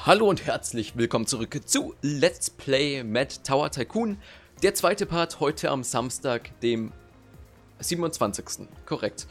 Hallo und herzlich willkommen zurück zu Let's Play Mad Tower Tycoon. Der zweite Part heute am Samstag, dem 27. Korrekt.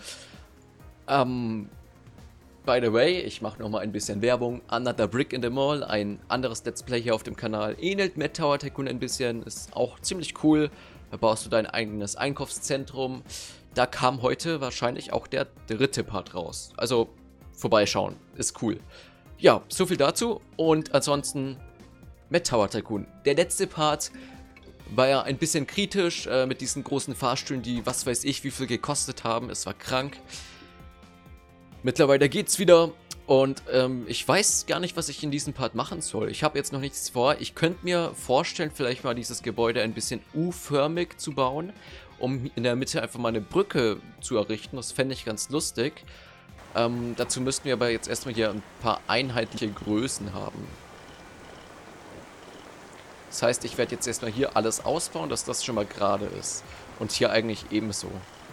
By the way, ich mache nochmal ein bisschen Werbung. Another Brick in the Mall, ein anderes Let's Play hier auf dem Kanal. Ähnelt Mad Tower Tycoon ein bisschen, ist auch ziemlich cool. Da baust du dein eigenes Einkaufszentrum. Da kam heute wahrscheinlich auch der dritte Part raus. Also vorbeischauen, ist cool. Ja, so viel dazu und ansonsten Mad Tower Tycoon. Der letzte Part war ja ein bisschen kritisch mit diesen großen Fahrstühlen, die was weiß ich wie viel gekostet haben. Es war krank. Mittlerweile geht's wieder und ich weiß gar nicht, was ich in diesem Part machen soll. Ich habe jetzt noch nichts vor. Ich könnte mir vorstellen, vielleicht mal dieses Gebäude ein bisschen U-förmig zu bauen, um in der Mitte einfach mal eine Brücke zu errichten. Das fände ich ganz lustig. Dazu müssten wir aber jetzt erstmal hier ein paar einheitliche Größen haben. Das heißt, ich werde jetzt erstmal hier alles ausbauen, dass das schon mal gerade ist. Und hier eigentlich ebenso.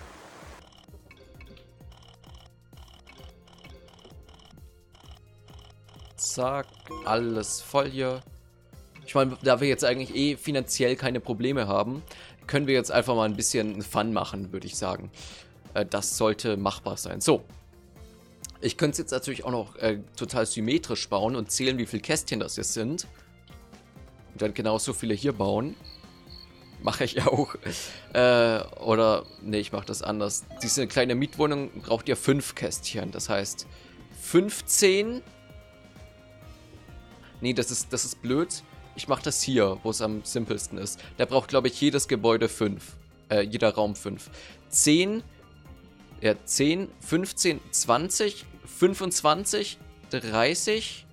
Zack, alles voll hier. Ich meine, da wir jetzt eigentlich eh finanziell keine Probleme haben, können wir jetzt einfach mal ein bisschen Fun machen, würde ich sagen. Das sollte machbar sein. So. Ich könnte es jetzt natürlich auch noch total symmetrisch bauen und zählen, wie viele Kästchen das jetzt sind. Und dann genauso viele hier bauen. Mache ich auch. Oder, nee, ich mache das anders. Diese kleine Mietwohnung braucht ja 5 Kästchen. Das heißt, 15. Nee, das ist blöd. Ich mache das hier, wo es am simpelsten ist. Da braucht, glaube ich, jedes Gebäude 5. Jeder Raum 5. 10, 15, 20, 25, 30,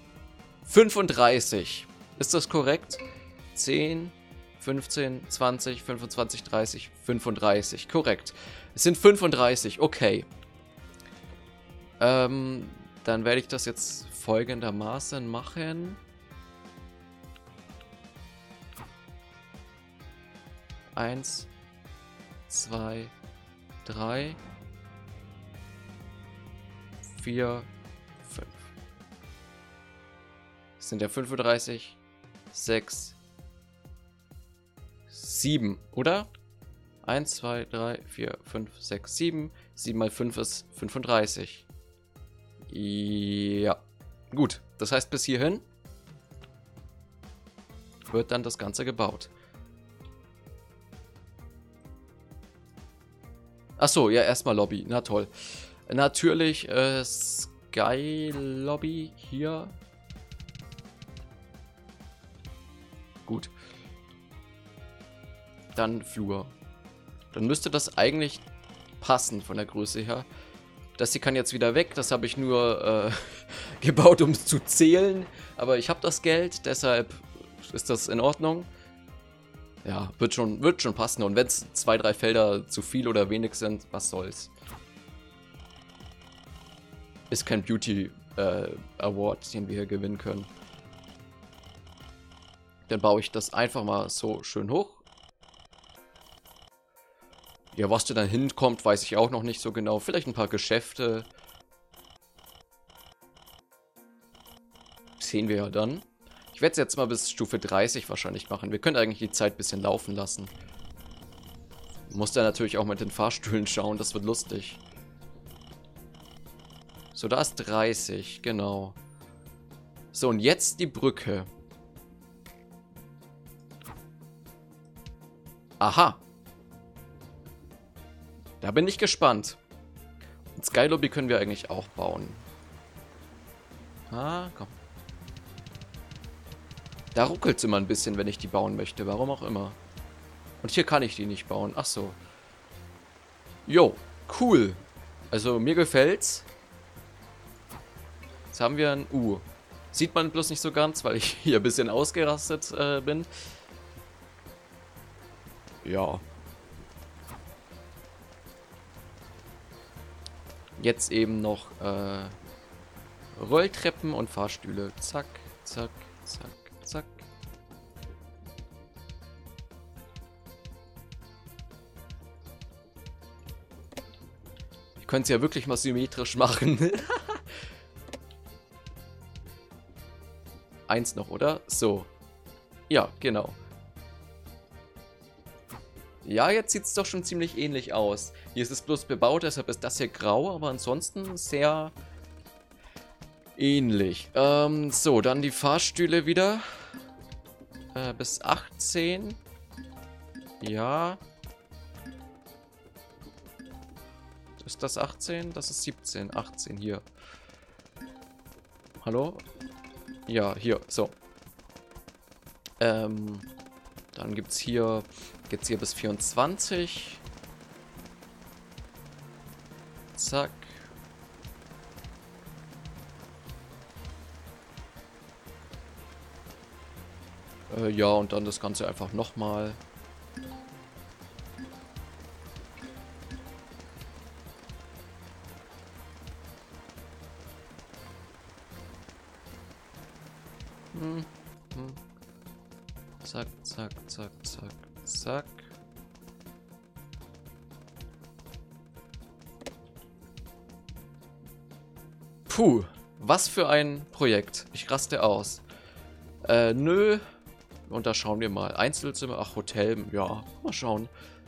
35. Ist das korrekt? 10, 15, 20, 25, 30, 35. Korrekt. Es sind 35. Okay. Dann werde ich das jetzt folgendermaßen machen. 1, 2, 3, 4, 5. Das sind ja 35, 6, 7, oder? 1, 2, 3, 4, 5, 6, 7. 7 mal 5 ist 35. Ja. Gut, das heißt, bis hierhin wird dann das Ganze gebaut. Achso, ja, erstmal Lobby. Na toll. Natürlich Sky Lobby hier. Gut. Dann Flur. Dann müsste das eigentlich passen von der Größe her. Das hier kann jetzt wieder weg. Das habe ich nur gebaut, um es zu zählen. Aber ich habe das Geld, deshalb ist das in Ordnung. Ja, wird schon passen. Und wenn es 2, 3 Felder zu viel oder wenig sind, was soll's. Ist kein Beauty Award, den wir hier gewinnen können. Dann baue ich das einfach mal so schön hoch. Ja, was da dann hinkommt, weiß ich auch noch nicht so genau. Vielleicht ein paar Geschäfte. Sehen wir ja dann. Ich werde es jetzt mal bis Stufe 30 wahrscheinlich machen. Wir können eigentlich die Zeit ein bisschen laufen lassen. Muss da natürlich auch mit den Fahrstühlen schauen, das wird lustig. So, da ist 30, genau. So, und jetzt die Brücke. Aha. Da bin ich gespannt. Und Sky Lobby können wir eigentlich auch bauen. Ah, komm. Da ruckelt es immer ein bisschen, wenn ich die bauen möchte. Warum auch immer. Und hier kann ich die nicht bauen. Ach so. Jo, cool. Also mir gefällt's. Jetzt haben wir ein U. Sieht man bloß nicht so ganz, weil ich hier ein bisschen ausgerastet bin. Ja. Jetzt eben noch Rolltreppen und Fahrstühle. Zack, zack, zack. Zack. Ich könnte es ja wirklich mal symmetrisch machen. eins noch, oder? So. Ja, genau. Ja, jetzt sieht es doch schon ziemlich ähnlich aus. Hier ist es bloß bebaut, deshalb ist das hier grau, aber ansonsten sehr ähnlich. So, dann die Fahrstühle wieder. Bis 18. Ja. Ist das 18? Das ist 17. 18 hier. Hallo? Ja, hier. So. Dann geht's hier bis 24. Zack. Ja, und dann das Ganze einfach nochmal. Zack, zack, zack, zack, zack. Puh, was für ein Projekt. Ich raste aus. Nö. Und da schauen wir mal. Einzelzimmer, ach, Hotel, ja, mal schauen.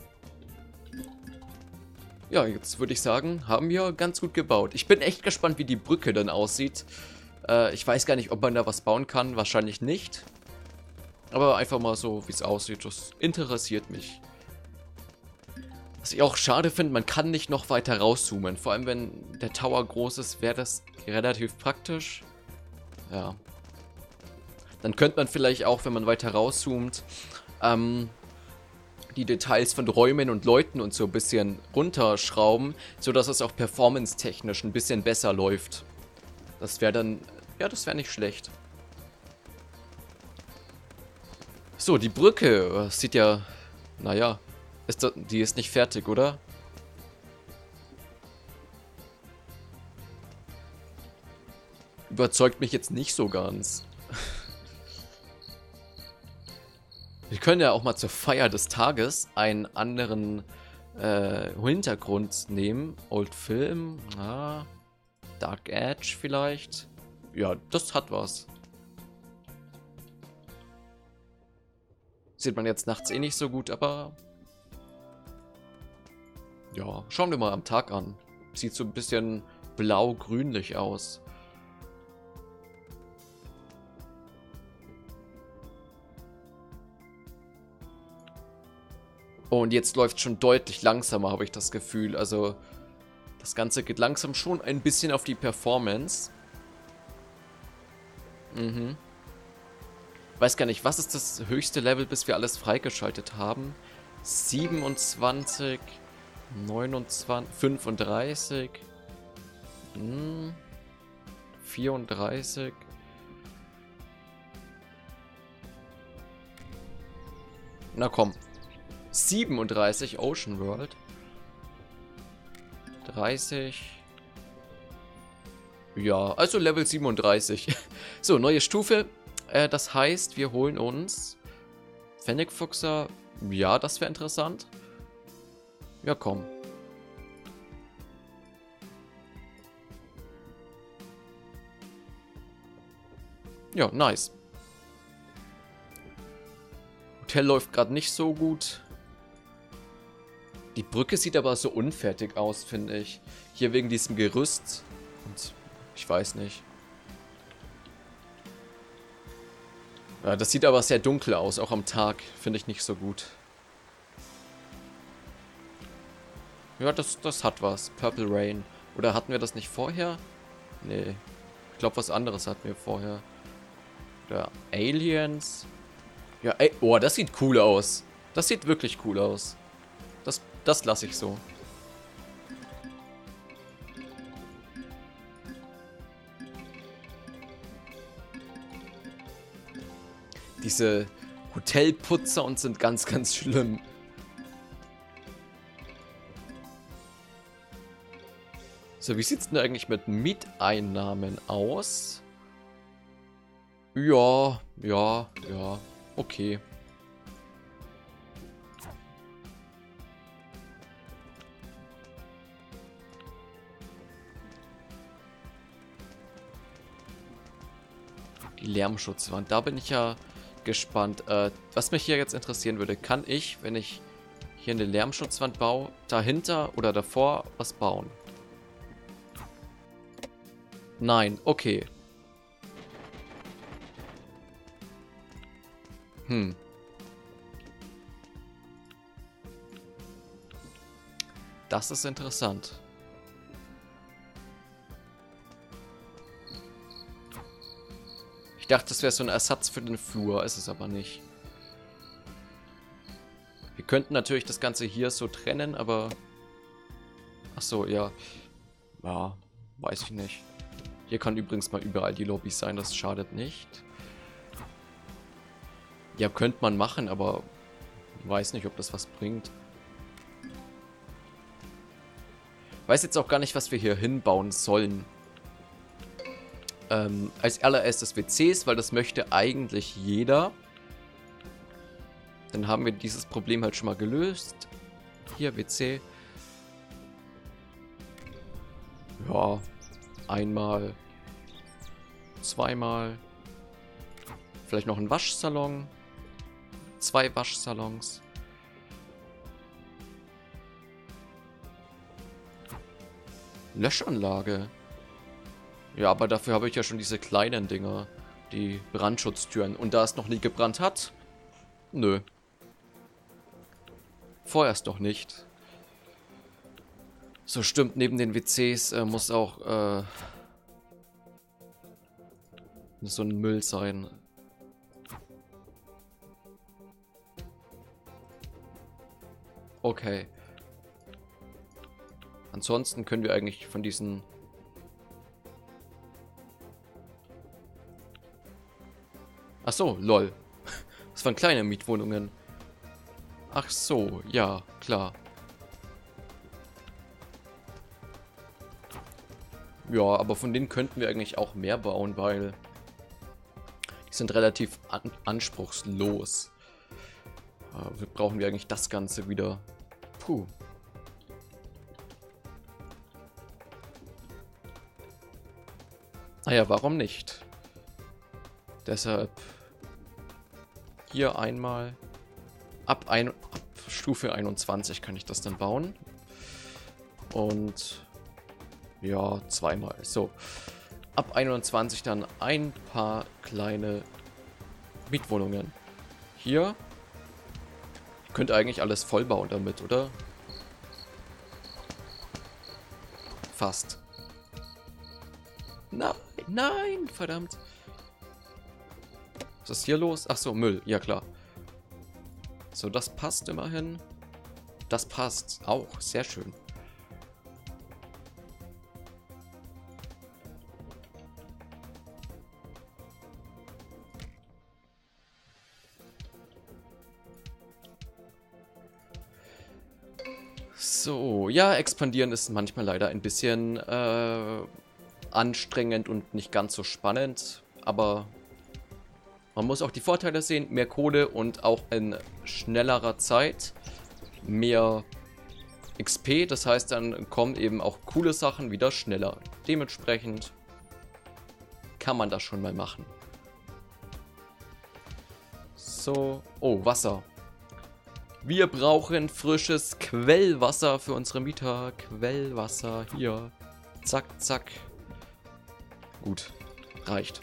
Ja, jetzt würde ich sagen, haben wir ganz gut gebaut. Ich bin echt gespannt, wie die Brücke dann aussieht. Ich weiß gar nicht, ob man da was bauen kann. Wahrscheinlich nicht. Aber einfach mal so, wie es aussieht. Das interessiert mich. Was ich auch schade finde, man kann nicht noch weiter rauszoomen. Vor allem, wenn der Tower groß ist, wäre das relativ praktisch. Ja. Dann könnte man vielleicht auch, wenn man weiter rauszoomt, die Details von Räumen und Leuten und so ein bisschen runterschrauben, sodass es auch performance-technisch ein bisschen besser läuft. Das wäre dann, ja, das wäre nicht schlecht. So, die Brücke sieht ja, naja, die ist nicht fertig, oder? Überzeugt mich jetzt nicht so ganz. Wir können ja auch mal zur Feier des Tages einen anderen Hintergrund nehmen. Old Film, Dark Edge vielleicht. Ja, das hat was. Sieht man jetzt nachts eh nicht so gut, aber ja, schauen wir mal am Tag an. Sieht so ein bisschen blau-grünlich aus. Und jetzt läuft es schon deutlich langsamer, habe ich das Gefühl. Also das Ganze geht langsam schon ein bisschen auf die Performance. Weiß gar nicht, was ist das höchste Level, bis wir alles freigeschaltet haben? 27, 29, 35, 34. Na komm. 37 Ocean World. 30. Ja, also Level 37. So, neue Stufe. Das heißt, wir holen uns Pfennigfuchser. Ja, das wäre interessant. Ja, komm. Ja, nice. Hotel läuft gerade nicht so gut. Die Brücke sieht aber so unfertig aus, finde ich. Hier wegen diesem Gerüst. Und ich weiß nicht. Ja, das sieht aber sehr dunkel aus, auch am Tag. Finde ich nicht so gut. Ja, das hat was. Purple Rain. Oder hatten wir das nicht vorher? Nee. Ich glaube, was anderes hatten wir vorher. Oder Aliens. Ja, ey, oh, das sieht cool aus. Das sieht wirklich cool aus. Das lasse ich so. Diese Hotelputzer und sind ganz, ganz schlimm. So, wie sieht es denn eigentlich mit Mieteinnahmen aus? Ja, okay. Die Lärmschutzwand. Da bin ich ja gespannt. Was mich hier jetzt interessieren würde, kann ich, wenn ich hier eine Lärmschutzwand baue, dahinter oder davor was bauen? Nein, okay. Das ist interessant. Ich dachte, das wäre so ein Ersatz für den Flur, ist es aber nicht. Wir könnten natürlich das Ganze hier so trennen, aber... Ach so, ja. Ja, weiß ich nicht. Hier kann übrigens mal überall die Lobby sein, das schadet nicht. Ja, könnte man machen, aber... Weiß nicht, ob das was bringt. Weiß jetzt auch gar nicht, was wir hier hinbauen sollen. Als allererstes WCs, weil das möchte eigentlich jeder. Dann haben wir dieses Problem halt schon mal gelöst. Hier, WC. Ja, einmal. Zweimal. Vielleicht noch ein Waschsalon. 2 Waschsalons. Löschanlage. Ja, aber dafür habe ich ja schon diese kleinen Dinger. Die Brandschutztüren. Und da es noch nie gebrannt hat? Nö. Vorerst doch nicht. So, stimmt, neben den WCs muss auch so ein Müll sein. Okay. Ansonsten können wir eigentlich von diesen... Ach so, lol. Das waren kleine Mietwohnungen. Ach so, ja, klar. Ja, aber von denen könnten wir eigentlich auch mehr bauen, weil die sind relativ anspruchslos. Brauchen wir eigentlich das Ganze wieder. Puh. Naja, warum nicht? Deshalb hier einmal. Ab Stufe 21 kann ich das dann bauen. Und ja, zweimal. So. Ab 21 dann ein paar kleine Mietwohnungen. Hier. Ich könnte eigentlich alles vollbauen damit, oder? Fast. Nein, nein, verdammt. Was ist hier los? Ach so, Müll. Ja, klar. So, das passt immerhin. Das passt auch. Sehr schön. So, ja, expandieren ist manchmal leider ein bisschen anstrengend und nicht ganz so spannend, aber man muss auch die Vorteile sehen, mehr Kohle und auch in schnellerer Zeit mehr XP, das heißt, dann kommen eben auch coole Sachen wieder schneller. Dementsprechend kann man das schon mal machen. So, oh, Wasser. Wir brauchen frisches Quellwasser für unsere Mieter. Quellwasser hier. Zack, zack. Gut, reicht.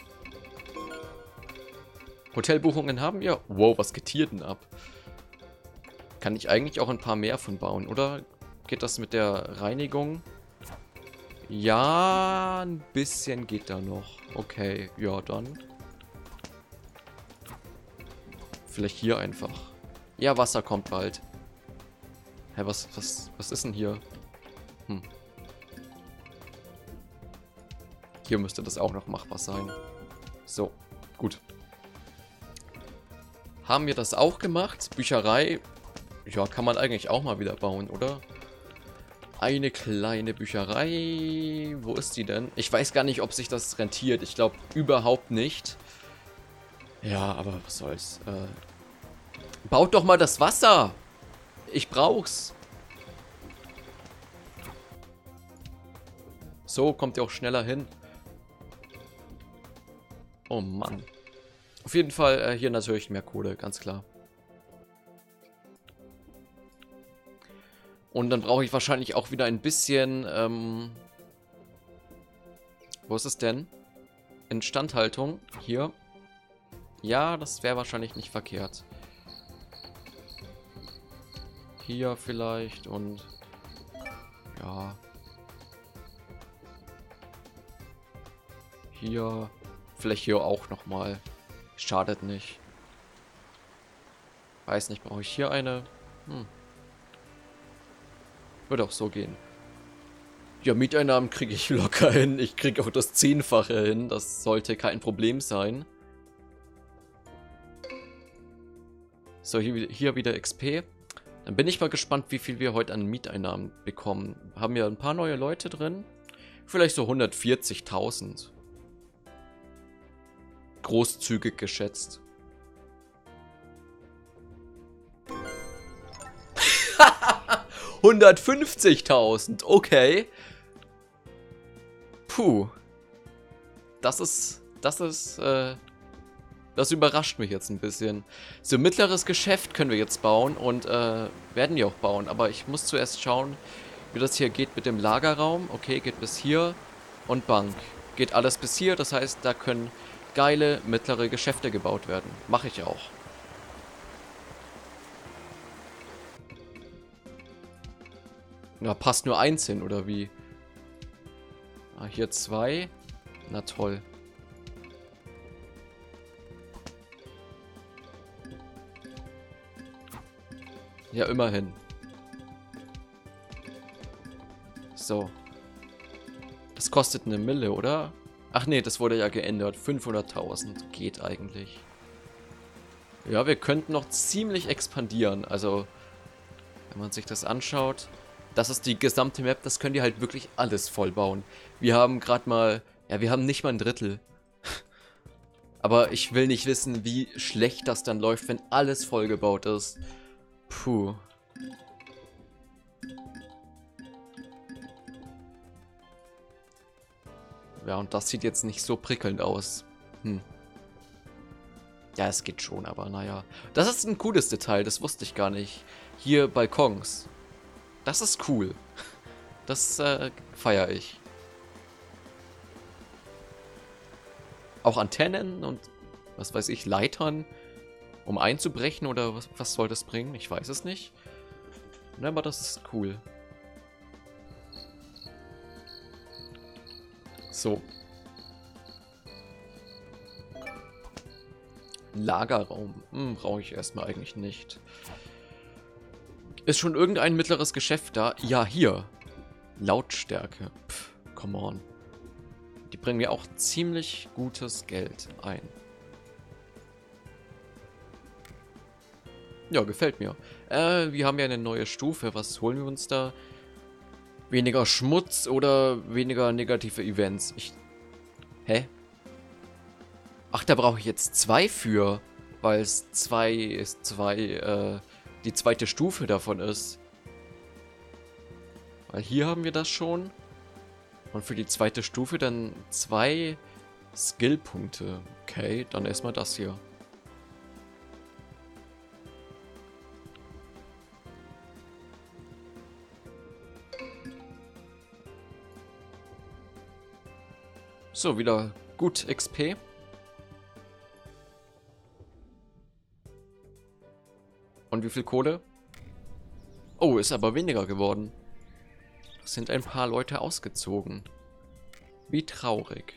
Hotelbuchungen haben wir. Wow, was geht hier denn ab? Kann ich eigentlich auch ein paar mehr von bauen, oder? Geht das mit der Reinigung? Ja, ein bisschen geht da noch. Okay, ja, dann. Vielleicht hier einfach. Ja, Wasser kommt bald. Hä, was ist denn hier? Hm. Hier müsste das auch noch machbar sein. So, gut. Haben wir das auch gemacht? Bücherei, ja, kann man eigentlich auch mal wieder bauen, oder? Eine kleine Bücherei. Wo ist die denn? Ich weiß gar nicht, ob sich das rentiert. Ich glaube überhaupt nicht. Ja, aber was soll's. Baut doch mal das Wasser. Ich brauch's. So, kommt ihr auch schneller hin. Oh Mann. Auf jeden Fall hier natürlich mehr Kohle, ganz klar. Und dann brauche ich wahrscheinlich auch wieder ein bisschen, wo ist es denn? Instandhaltung. Hier. Ja, das wäre wahrscheinlich nicht verkehrt. Hier vielleicht und... Ja. Hier. Vielleicht hier auch nochmal. Schadet nicht. Weiß nicht, brauche ich hier eine? Würde auch so gehen. Ja, Mieteinnahmen kriege ich locker hin. Ich kriege auch das 10-fache hin. Das sollte kein Problem sein. So, hier wieder XP. Dann bin ich mal gespannt, wie viel wir heute an Mieteinnahmen bekommen. Haben wir ein paar neue Leute drin? Vielleicht so 140.000. Großzügig geschätzt. 150.000, okay. Puh. Das überrascht mich jetzt ein bisschen. So, mittleres Geschäft können wir jetzt bauen und werden ja auch bauen. Aber ich muss zuerst schauen, wie das hier geht mit dem Lagerraum. Okay, geht bis hier. Und Bank. Geht alles bis hier, das heißt, da können geile mittlere Geschäfte gebaut werden. Mache ich auch. Na, passt nur eins hin, oder wie? Ah, hier 2. Na toll. Ja, immerhin. So. Das kostet eine Mille, oder? Ach nee, das wurde ja geändert. 500.000 geht eigentlich. Ja, wir könnten noch ziemlich expandieren. Also, wenn man sich das anschaut... Das ist die gesamte Map, das können die halt wirklich alles vollbauen. Wir haben gerade mal... Ja, wir haben nicht mal ein Drittel. Aber ich will nicht wissen, wie schlecht das dann läuft, wenn alles vollgebaut ist. Puh. Ja, und das sieht jetzt nicht so prickelnd aus. Ja, es geht schon, aber naja. Das ist ein cooles Detail, das wusste ich gar nicht. Hier Balkons. Das ist cool. Das feiere ich. Auch Antennen und, was weiß ich, Leitern, um einzubrechen oder was soll das bringen? Ich weiß es nicht. Ne, aber das ist cool. So. Lagerraum. Brauche ich erstmal eigentlich nicht. Ist schon irgendein mittleres Geschäft da? Ja, hier. Lautstärke. Pff, come on. Die bringen mir auch ziemlich gutes Geld ein. Ja, gefällt mir. Wir haben ja eine neue Stufe. Was holen wir uns da? Weniger Schmutz oder weniger negative Events? Hä? Ach, da brauche ich jetzt 2 für. Weil es 2 ist die zweite Stufe davon ist. Weil hier haben wir das schon. Und für die zweite Stufe dann 2 Skillpunkte. Okay, dann erstmal das hier. So, wieder gut XP. Und wie viel Kohle? Oh, ist aber weniger geworden. Es sind ein paar Leute ausgezogen. Wie traurig.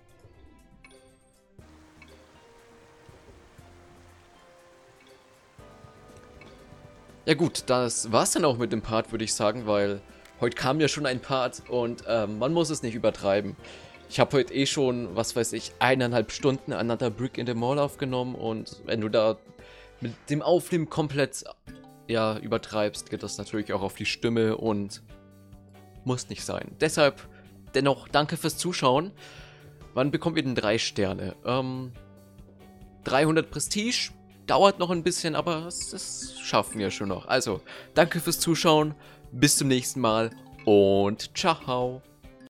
Ja gut, das war's dann auch mit dem Part, würde ich sagen, weil heute kam ja schon ein Part und man muss es nicht übertreiben. Ich habe heute eh schon, was weiß ich, 1,5 Stunden Another Brick in the Mall aufgenommen und wenn du da mit dem Aufnehmen komplett, ja, übertreibst, geht das natürlich auch auf die Stimme und muss nicht sein. Deshalb, dennoch, danke fürs Zuschauen. Wann bekommen wir denn 3 Sterne? 300 Prestige, dauert noch ein bisschen, aber das schaffen wir schon noch. Also, danke fürs Zuschauen, bis zum nächsten Mal und ciao.